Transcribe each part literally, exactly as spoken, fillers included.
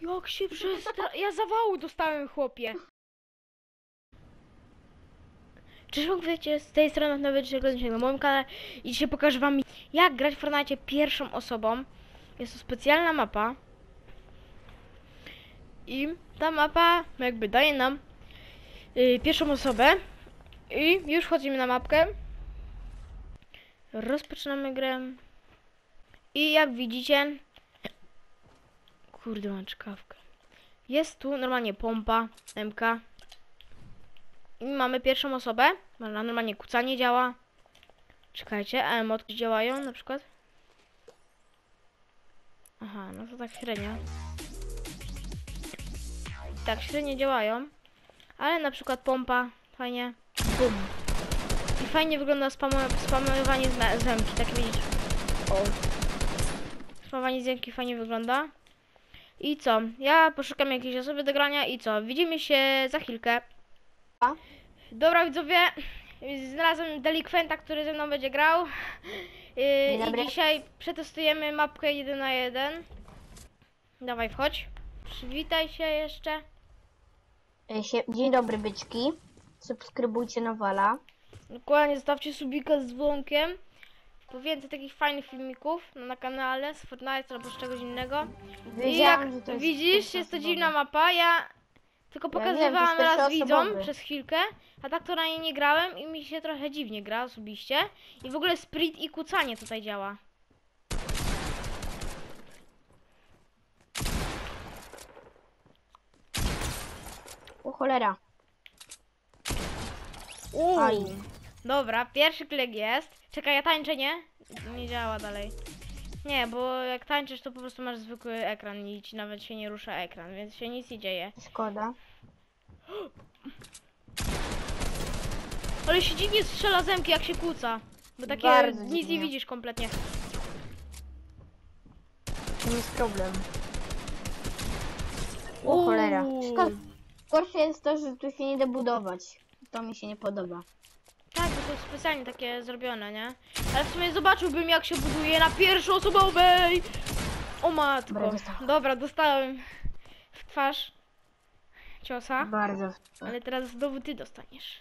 Jak się przestra... Ja zawału dostałem, chłopie. Cześć, wiecie, z tej strony nowy na moim kanale i dzisiaj pokażę wam, jak grać w Fortnite pierwszą osobą. Jest to specjalna mapa. I ta mapa jakby daje nam yy, pierwszą osobę. I już wchodzimy na mapkę. Rozpoczynamy grę. I jak widzicie... Kurde, mam czkawkę. Jest tu normalnie pompa, M K. I mamy pierwszą osobę. Normalnie kucanie działa. Czekajcie, a emotki działają na przykład? Aha, no to tak średnio. Tak średnio działają. Ale na przykład pompa, fajnie. Bum. I fajnie wygląda spamowanie z zemki, tak widzicie. O. Spamowanie z zemki fajnie wygląda. I co? Ja poszukam jakiejś osoby do grania i co? Widzimy się za chwilkę. A? Dobra widzowie, znalazłem delikwenta, który ze mną będzie grał. Yy, I dzisiaj przetestujemy mapkę jeden na jeden. Dawaj, wchodź. Przywitaj się jeszcze. Dzień dobry, byczki. Subskrybujcie Nowala. Dokładnie, zostawcie subika z dzwonkiem. Po więcej takich fajnych filmików na kanale z Fortnite albo z czegoś innego. I jak widzisz, jest to dziwna mapa. Ja tylko pokazywałam ja raz widzom przez chwilkę, a tak to na niej nie grałem i mi się trochę dziwnie gra osobiście. I w ogóle sprint i kucanie tutaj działa. O cholera. Uuu. Dobra, pierwszy klik jest. Czekaj, ja tańczę, nie? Nie działa dalej. Nie, bo jak tańczysz, to po prostu masz zwykły ekran i ci nawet się nie rusza ekran, więc się nic nie dzieje. Szkoda. Ale się dziwnie strzela zemki, jak się kłóca. Bo takie Bardzo nic dziwnie. nie widzisz kompletnie. To jest problem. O cholera. Szkoda. Gorsze jest to, że tu się nie da budować. To mi się nie podoba. Tak, bo to jest specjalnie takie zrobione, nie? Ale w sumie zobaczyłbym, jak się buduje na pierwszoosobowej. O matko. Dobra, dostałem. Dobra, dostałem w twarz ciosa. Bardzo. Ale teraz znowu ty dostaniesz.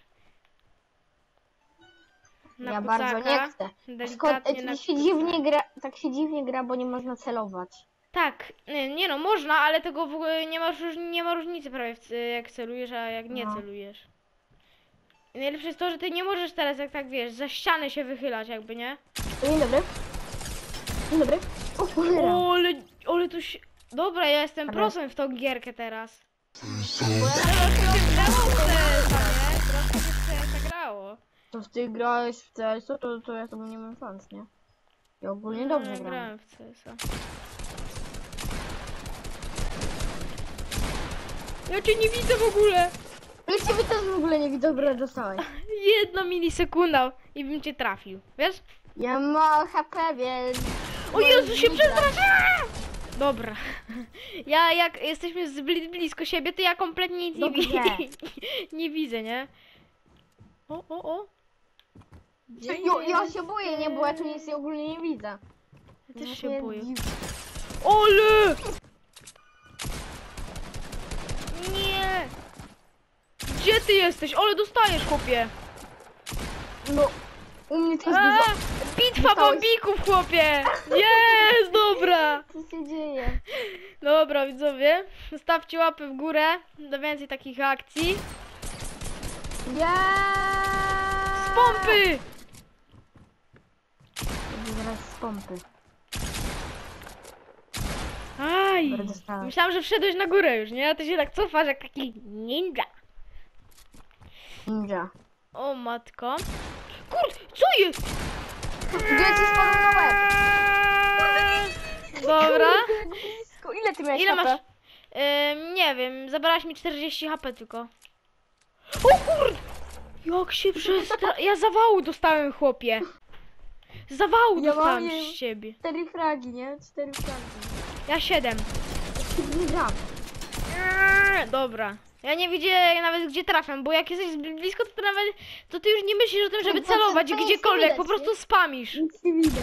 Na Ja kucaka, bardzo nie chcę. Szkoda, delikatnie tak na się dziwnie gra, tak się dziwnie gra, bo nie można celować. Tak, nie, nie no, można, ale tego w ogóle nie ma, nie ma różnicy prawie w, jak celujesz, a jak nie No. celujesz. I najlepsze jest to, że ty nie możesz teraz, jak tak wiesz, za ścianę się wychylać jakby, nie? Dzień dobry. Dzień dobry. O cholera. O, ale, ale tu się... Dobra, ja jestem Ale- prosem w tą gierkę teraz. Bo ja teraz się grało w C S a, nie? Troszkę się w C S a grało. To w ty grałeś w C S, to, to ja sobie nie mam szans, nie? Ja ogólnie dobrze No, gram. grałem w C S a. Ja cię nie widzę w ogóle. Ja ciebie też w ogóle nie widzę, dobra, dostałeś. Jedna milisekunda i bym cię trafił, wiesz? Ja mam H P, więc... O Jezu, się przestraszyłem! Dobra. Ja jak jesteśmy zbyt blisko siebie, to ja kompletnie nic nie, wi Dobrze. nie widzę, nie? O, o, o. Gdzie Ja, ja się boję, nie, bo ja tu nic ogólnie nie widzę. Ja też No się to boję. dziw- Ole! Nie! Gdzie ty jesteś? Ole, dostajesz, chłopie! No, u mnie też A, dużo... bitwa Dostałeś. bombików, chłopie! Jest, dobra! Co się dzieje? Dobra, widzowie, zostawcie łapy w górę do więcej takich akcji. Ja! Z pompy! Zaraz z pompy. Aj! Dobra, dostałem. Myślałam, że wszedłeś na górę już, nie? A ty się tak cofasz jak taki ninja. Ninja. O matko. Kurde, co jest? Gdzie ci spadł na łeb? Dobra. Blisko. Ile ty miałeś Ile H P? masz? Ym, nie wiem, zabrałaś mi czterdzieści H P tylko. O kurde! Jak się przestra... Ja zawału dostałem, chłopie. Zawału Ja dostałem mam je- z siebie. Cztery fragi, nie? Cztery fragi. Ja siedem. Nie gram. Eee, Dobra. Ja nie widzę nawet gdzie trafiam, bo jak jesteś zbyt blisko, to, ty nawet, to ty już nie myślisz o tym, żeby Tak, bo to- celować to nic gdziekolwiek, nie widać, po prostu nie? spamisz. Nic nie widać.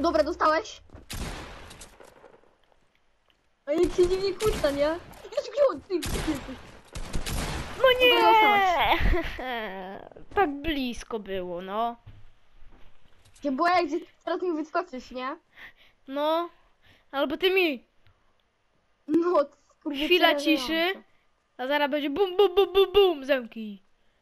Dobra, dostałeś? A jak się dziwnie kłóca, nie? Jest gdzie ty, gdzie ty jesteś? No nie! Dobra, Tak blisko było, no. Gdzie było jak gdzie teraz mi wyskoczysz, nie? No. Albo ty mi. No, kurde, Chwila przerażające. ciszy. A zaraz będzie bum, bum, bum, bum, bum, zamki.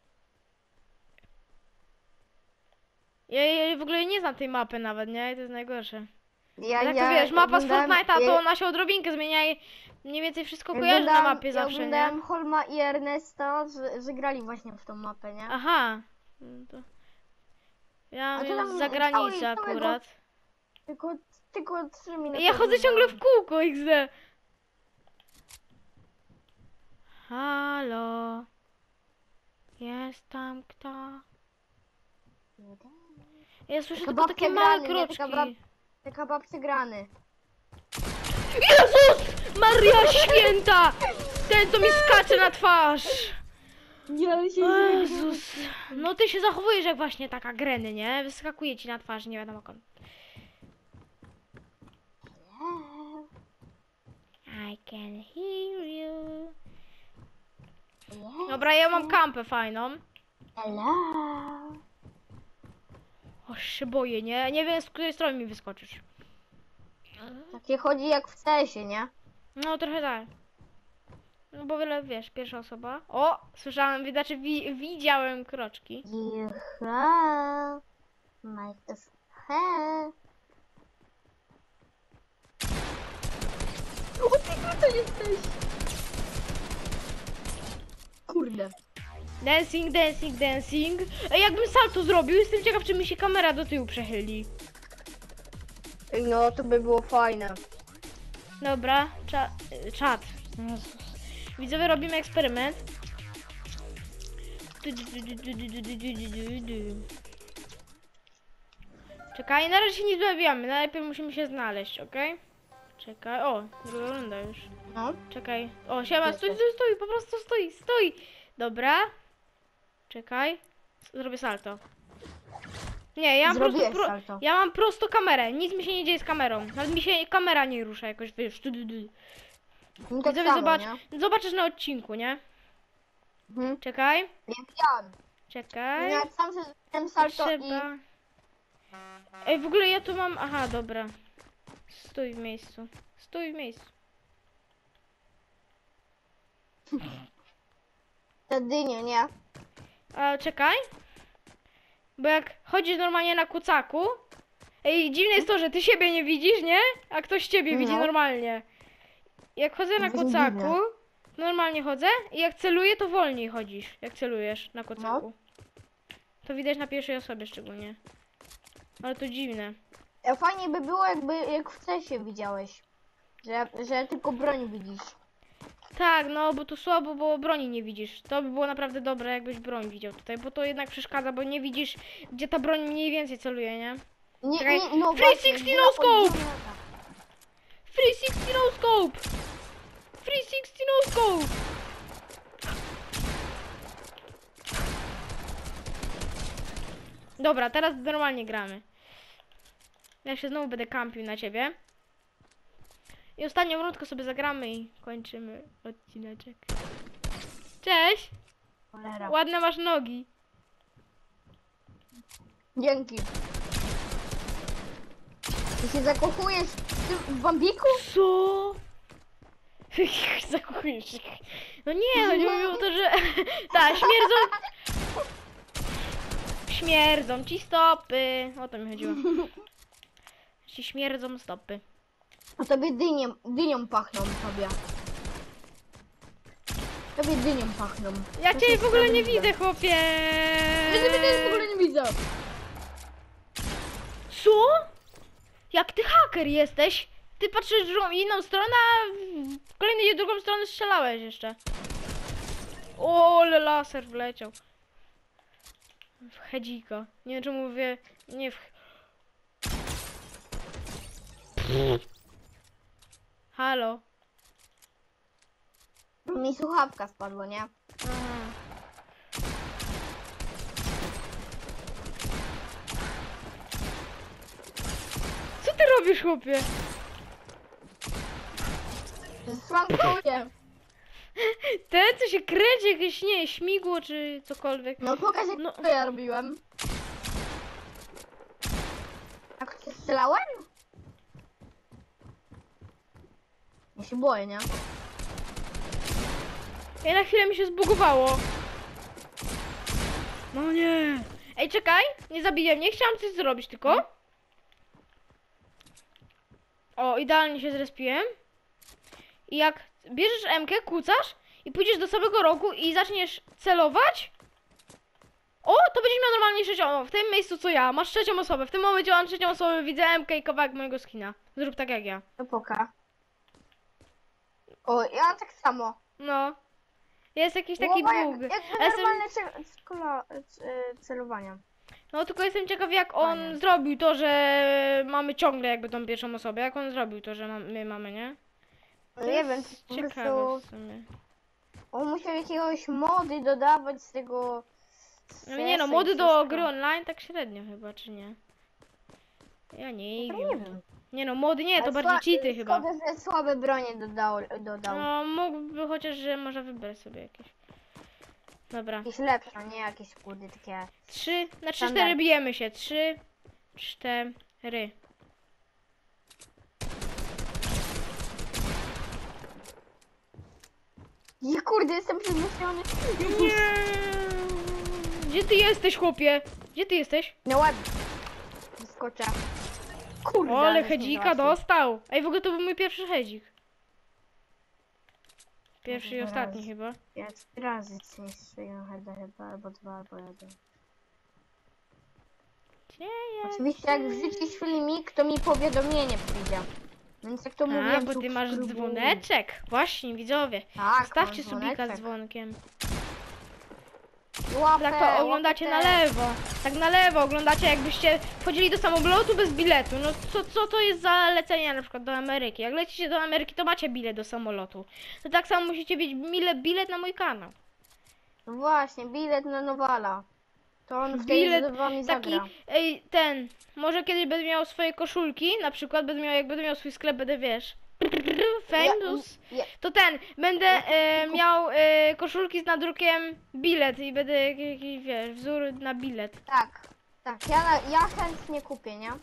Ja, ja w ogóle nie znam tej mapy nawet, nie? I to jest najgorsze. Ja, Jak ja to wiesz, mapa z oglądałem- Fortnite'a, to ja- ona się odrobinkę zmienia i mniej więcej wszystko ja kojarzy na oglądałem- mapie ja zawsze, nie? oglądałem Holma i Ernesta, że, że grali właśnie w tą mapę, nie? Aha. No to... Ja A mam to ją tam z zagranicy cały- całego- akurat. Tylko, tylko trzy minuty. Ja chodzę ciągle w oglądałem. kółko, iks de. Halo. Jest tam kto? Ja słyszę Taka tylko takie babcia małe grany, nie? Taka kroczki. bab- Taka babcia grany. Jezus! Maria Święta! Ten, co mi skacze na twarz! Nie, ale się Jezus! No ty się zachowujesz jak właśnie taka greny, nie? Wyskakuje ci na twarz, nie wiadomo skąd. I can hear you. Dobra, ja mam kampę fajną. Hello. O, się boję, nie? Nie wiem, z której strony mi wyskoczysz. Takie chodzi jak w cesie, nie? No, trochę tak. No bo wiele, wiesz, pierwsza osoba. O, słyszałem, znaczy wi widziałem kroczki. You have my hair. O, ty tutaj jesteś! Kurde. Dancing, dancing, dancing. Ej, jakbym salto zrobił, jestem ciekaw, czy mi się kamera do tyłu przechyli. No, to by było fajne. Dobra, cza y, czat. Jezus. Widzowie, robimy eksperyment. Du, du, du, du, du, du, du, du, du, du. Czekaj, na razie się nie zbawiamy, najpierw musimy się znaleźć, okej? Czekaj, o, druga runda już. No. Czekaj, o, siema, stój, stój, stój, po prostu stój, stój. Dobra. Czekaj, zrobię salto. Nie, ja mam prosto, Zrobiłeś pro, salto. ja mam prosto kamerę, nic mi się nie dzieje z kamerą. Nawet mi się kamera nie rusza jakoś, wiesz, tu, tu, tu. No tak Widzowie, samo, zobacz, nie? zobaczysz na odcinku, nie? Mhm. Czekaj, Ja widziałem. czekaj. Ja sam sobie zrobiłem salto Trzeba... Ej, w ogóle ja tu mam... Aha, dobra. Stój w miejscu. Stój w miejscu. i... Te dynie, nie? A, czekaj. Bo jak chodzisz normalnie na kucaku... Ej, dziwne jest to, że ty siebie nie widzisz, nie? A ktoś ciebie No. widzi normalnie. Jak chodzę na To jest kucaku... dziwne. Normalnie chodzę i jak celuję, to wolniej chodzisz. Jak celujesz na kucaku. To widać na pierwszej osobie szczególnie. Ale to dziwne. E, Fajnie by było, jakby jak w cesie widziałeś. Że, że tylko broń widzisz. Tak, no bo tu słabo, bo broni nie widzisz. To by było naprawdę dobre, jakbyś broń widział tutaj, bo to jednak przeszkadza, bo nie widzisz, gdzie ta broń mniej więcej celuje, nie? Nie, Czekaj. nie, no trzy właśnie, sześćdziesiąt było no scope! podzielone tak. trzy sześćdziesiąt no scope! trzy sześćdziesiąt no scope! Dobra, teraz normalnie gramy. Ja się znowu będę kampił na ciebie. I ostatnią rundkę sobie zagramy i kończymy odcineczek. Cześć! Cholera. Ładne masz nogi. Dzięki. Ty się zakochujesz w tym w Bambiku? Co? Zakochujesz się. No nie, chodzi mi o to, że... Tak, śmierdzą... Śmierdzą ci stopy. O to mi chodziło. Ci śmierdzą stopy. A tobie dynią, dynią pachną tobie. Tobie dynią pachną. Ja To cię jest w ogóle nie sprawiedliwe. widzę, chłopie. Ja ciebie też w ogóle nie widzę. Co? Jak ty haker jesteś? Ty patrzysz w drugą, inną stronę, a w kolejnej drugą stronę strzelałeś jeszcze. O, ale laser wleciał. W hedzika. Nie wiem, czemu mówię... Nie w... Halo. Mi słuchawka spadła, nie? Aha. Co ty robisz, chłopie? Słankuję. Ten, co się kręci, jakieś, nie, śmigło, czy cokolwiek. No pokaż jak No. to ja robiłem. Jak się strzelałem? Ja się boję, nie? Ej, na chwilę mi się zbugowało. No nie. Ej, czekaj, nie zabiję mnie, chciałam coś zrobić tylko. O, idealnie się zrespiłem. I jak bierzesz emkę, kucasz i pójdziesz do samego rogu i zaczniesz celować. O, to będziesz miał normalnie trzecią, w tym miejscu co ja, masz trzecią osobę. W tym momencie mam trzecią osobę, widzę emkę i kawałek mojego skina. Zrób tak jak ja. To poka. O, ja tak samo. No. Jest jakiś taki Łowa, bóg. Jak, jak Ale jestem- normalne cel, skola, c- celowania. No tylko jestem ciekaw jak on Fajnie. zrobił to, że mamy ciągle jakby tą pierwszą osobę. Jak on zrobił to, że mam, my mamy, nie? No To nie jest wiem, po ciekawe prostu w sumie. on musiał jakiegoś mody dodawać z tego... No nie no, i mody do wszystko. gry online tak średnio chyba, czy nie? Ja nie No wiem. nie wiem. Nie no, mody nie, to Ale bardziej sła- cheaty chyba. Szkoda, że słabe bronie dodał. dodał. No mógłby chociaż, że może wybrać sobie jakieś. Dobra. Jakieś lepsze, nie jakieś kurde takie... Trzy, na trzy, Standard. cztery bijemy się. Trzy, cztery. I kurde, jestem przyzwyczajony. Nie. Gdzie ty jesteś, chłopie? Gdzie ty jesteś? No ładnie. Wyskoczę. Kurde, O, ale ale hedzika dostał. Ej, w ogóle to był mój pierwszy hedzik. Pierwszy i Raz. ostatni chyba. Ja trzy razy nie strzeliłem heada chyba, albo dwa, albo jeden. Gdzie jest? Oczywiście jak wrzucisz filmik, to mi powiadomienie przyjdzie. Więc jak to A, mówiłem, bo ty masz subskrybuj. dzwoneczek. Właśnie, widzowie. Tak, Stawcie mam subika z dzwoneczek. dzwonkiem. Łapę, Tak to oglądacie na łapę. lewo. Tak na lewo oglądacie, jakbyście wchodzili do samolotu bez biletu. No co, co to jest za lecenie na przykład do Ameryki? Jak lecicie do Ameryki, to macie bilet do samolotu. To tak samo musicie mieć mile bilet na mój kanał. No właśnie, bilet na Nowala. To on wtedy Bilet z wami taki, zagra. ej, ten, może kiedyś będę miał swoje koszulki, na przykład będę miał, jak będę miał swój sklep, będę, wiesz, famous, Ja, ja, to ten, będę e, miał e, koszulki z nadrukiem bilet i będę jakiś, wiesz, wzór na bilet. tak, tak, ja, na- ja chętnie kupię, nie?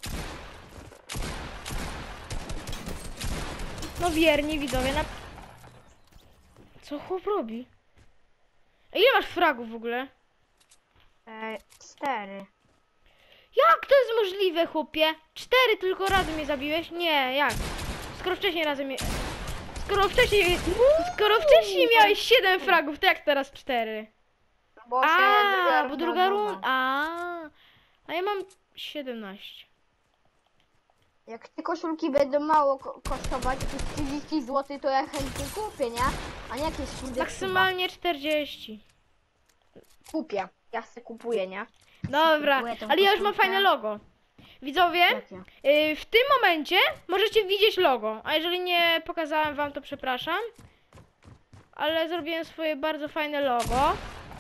No wierni widzowie, na... Co chłop robi? A ile masz fragów w ogóle? E, cztery. Jak to jest możliwe, chłopie? Cztery tylko razy mnie zabiłeś? Nie, jak? Skoro wcześniej razem mnie... Skoro wcześniej... Skoro wcześniej miałeś siedem fragów, to jak teraz cztery? Bo się A, bo druga druga runda runda. A, a ja mam siedemnaście. Jak te koszulki będą mało ko kosztować, jakieś trzydzieści złotych, to ja chętnie kupię, nie? A nie jakieś kurde Maksymalnie czterdzieści. chyba. Kupię. Ja se kupuję, nie? Dobra, Kupuję tą ale ja już mam koszulkę. fajne logo. Widzowie, Jakie? yy, w tym momencie możecie widzieć logo. A jeżeli nie pokazałem wam, to przepraszam. Ale zrobiłem swoje bardzo fajne logo.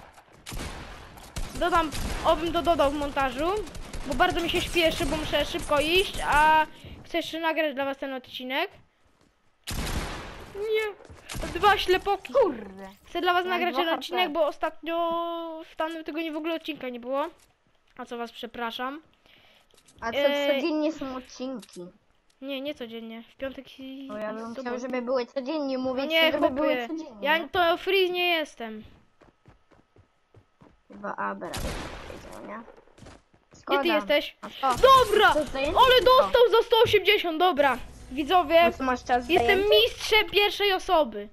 Dodam, obym to dodał w montażu, bo bardzo mi się śpieszy, bo muszę szybko iść, a chcę jeszcze nagrać dla was ten odcinek. Nie, dwa ślepoki. Kurde. Chcę dla was Mam nagrać dwa ten H P. odcinek, bo ostatnio w tamtym tygodniu w ogóle odcinka nie było. A co was przepraszam. A co Eee. codziennie są odcinki? Nie, nie codziennie. W piątek i Bo ja bym sobotę. chciał, żeby były codziennie, mówię No ci, nie, żeby chłopie. były codziennie. Ja to freeze nie jestem. Chyba Abera bym powiedział, nie? Gdzie Szkoda. ty jesteś? A co? Dobra! To zajęcie Ale czy co? dostał za sto osiemdziesiąt, dobra. Widzowie, No co, masz czas jestem zajęty? mistrzem pierwszej osoby.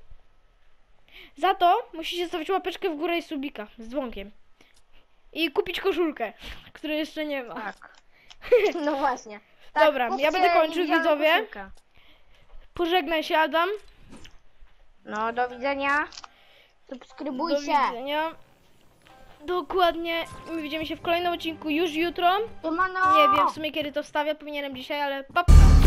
Za to musicie zostawić łapeczkę w górę i subika z dzwonkiem. I kupić koszulkę, której jeszcze nie ma. Tak. No właśnie. Tak, Dobra, ja kupcie będę kończył, niewidzialną widzowie. koszulkę. Pożegnaj się, Adam. No, do widzenia. Do Subskrybujcie. widzenia. Dokładnie. My widzimy się w kolejnym odcinku już jutro. Siemano. Nie wiem w sumie kiedy to wstawię, powinienem dzisiaj, ale pa, pa.